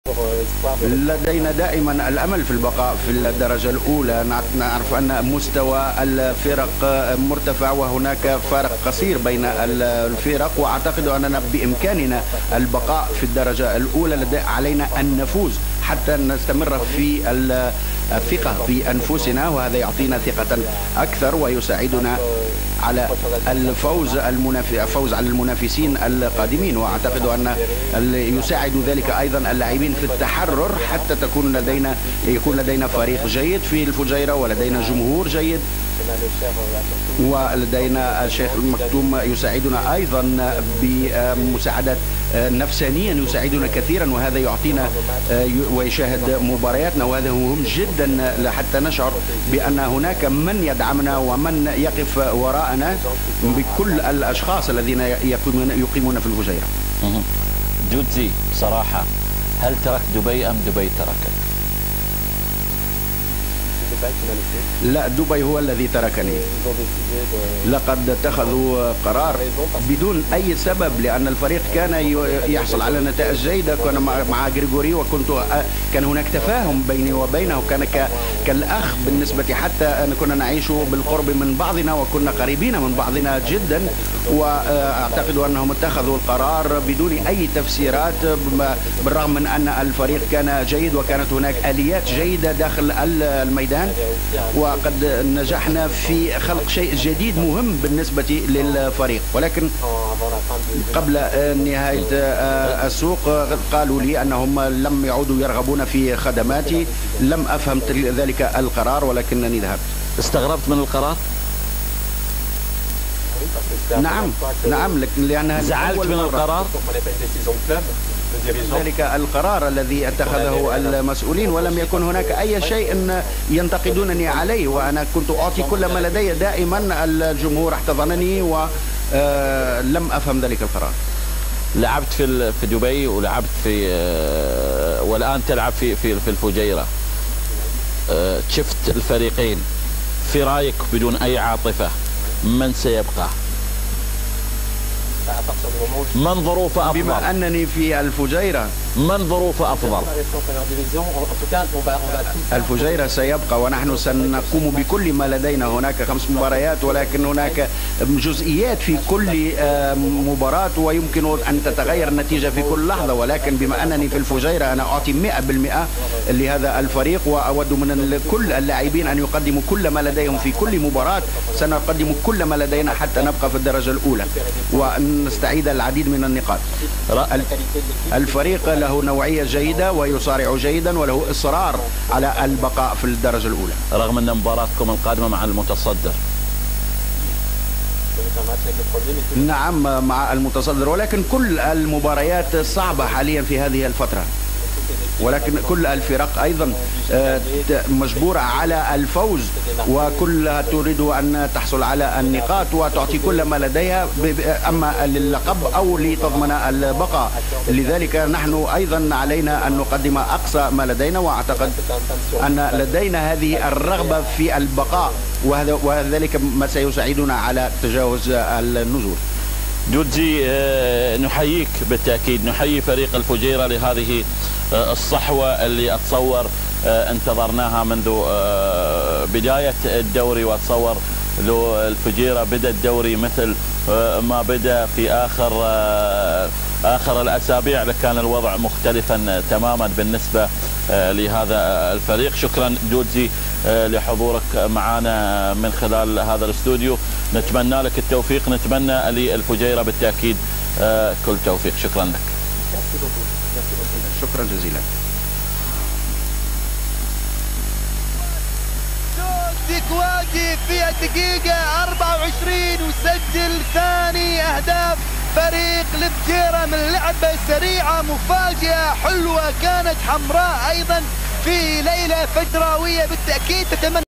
لدينا دائما الأمل في البقاء في الدرجة الأولى. نعرف أن مستوى الفرق مرتفع وهناك فارق قصير بين الفرق، وأعتقد أننا بإمكاننا البقاء في الدرجة الأولى. علينا أن نفوز حتى نستمر في الثقة بأنفسنا، وهذا يعطينا ثقة أكثر ويساعدنا على الفوز على المنافسين القادمين. وأعتقد أن يساعد ذلك أيضا اللاعبين في التحرر حتى يكون لدينا فريق جيد في الفجيرة، ولدينا جمهور جيد، ولدينا الشيخ المكتوم يساعدنا أيضا بمساعدات نفسانيا، يساعدنا كثيرا، وهذا يعطينا ويشاهد مبارياتنا، وهذا مهم جدا حتى نشعر بأن هناك من يدعمنا ومن يقف وراءنا بكل الأشخاص الذين يقيمون في الفجيرة. جودزي، بصراحة هل تركت دبي أم دبي تركك؟ لا، دبي هو الذي تركني. لقد اتخذوا قرار بدون أي سبب، لأن الفريق كان يحصل على نتائج جيدة. كان مع غريغوري، كان هناك تفاهم بيني وبينه، كان كالأخ بالنسبة، حتى أن كنا نعيش بالقرب من بعضنا وكنا قريبين من بعضنا جدا. وأعتقد أنهم اتخذوا القرار بدون أي تفسيرات، بالرغم من أن الفريق كان جيد وكانت هناك آليات جيدة داخل الميدان، وقد نجحنا في خلق شيء جديد مهم بالنسبة للفريق. ولكن قبل نهاية السوق قالوا لي أنهم لم يعودوا يرغبون في خدماتي. لم أفهم ذلك القرار، ولكنني ذهبت. استغربت من القرار؟ نعم، لأنها زعلت من القرار؟ ذلك القرار الذي اتخذه المسؤولين، ولم يكن هناك أي شيء ينتقدونني عليه، وأنا كنت أعطي كل ما لدي. دائما الجمهور احتضنني، ولم أفهم ذلك القرار. لعبت في دبي، ولعبت والآن تلعب في الفجيرة. شفت الفريقين، في رأيك بدون أي عاطفة من سيبقى؟ من ظروف أفضل؟ بما أنني في الفجيرة، من ظروف أفضل؟ الفجيرة سيبقى، ونحن سنقوم بكل ما لدينا. هناك 5 مباريات، ولكن هناك جزئيات في كل مباراة، ويمكن أن تتغير النتيجة في كل لحظة. ولكن بما أنني في الفجيرة، أنا أعطي 100% لهذا الفريق، وأود من كل اللاعبين أن يقدموا كل ما لديهم في كل مباراة. سنقدم كل ما لدينا حتى نبقى في الدرجة الأولى ونستعيد العديد من النقاط. الفريق له نوعية جيدة ويصارع جيدا، وله إصرار على البقاء في الدرجة الأولى. رغم أن مباراتكم القادمة مع المتصدر. نعم، مع المتصدر، ولكن كل المباريات صعبة حاليا في هذه الفترة، ولكن كل الفرق أيضا مجبورة على الفوز، وكلها تريد أن تحصل على النقاط وتعطي كل ما لديها، أما للقب أو لتضمن البقاء. لذلك نحن أيضا علينا أن نقدم أقصى ما لدينا، وأعتقد أن لدينا هذه الرغبة في البقاء، وذلك ما سيساعدنا على تجاوز النزول. جودزي، نحييك بالتأكيد، نحيي فريق الفجيرة لهذه الصحوة اللي أتصور انتظرناها منذ بداية الدوري، وأتصور لو الفجيرة بدأ الدوري مثل ما بدأ في آخر الأسابيع لكان الوضع مختلفا تماما بالنسبة لهذا الفريق. شكرا جودزي لحضورك معنا من خلال هذا الاستوديو. نتمنى لك التوفيق، نتمنى للفجيرة بالتأكيد كل توفيق. شكرا لك. شكرا جزيلا. ديكواجي في الدقيقة 24 وسجل ثاني أهداف فريق الفجيرة من لعبة سريعة مفاجئة حلوة، كانت حمراء أيضا في ليلة فجراوية بالتأكيد. تتمنى